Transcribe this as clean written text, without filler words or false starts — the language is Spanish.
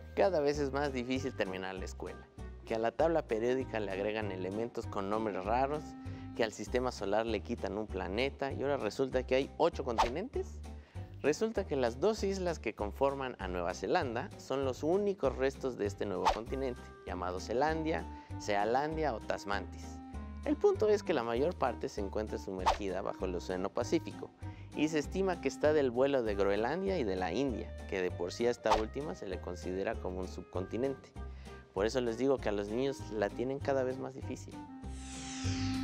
Cada vez es más difícil terminar la escuela, que a la tabla periódica le agregan elementos con nombres raros, que al sistema solar le quitan un planeta y ahora resulta que hay 8 continentes. Resulta que las 2 islas que conforman a Nueva Zelanda son los únicos restos de este nuevo continente, llamado Zelandia, Sealandia o Tasmantis. El punto es que la mayor parte se encuentra sumergida bajo el Océano Pacífico y se estima que está del vuelo de Groenlandia y de la India, que de por sí a esta última se le considera como un subcontinente. Por eso les digo que a los niños la tienen cada vez más difícil.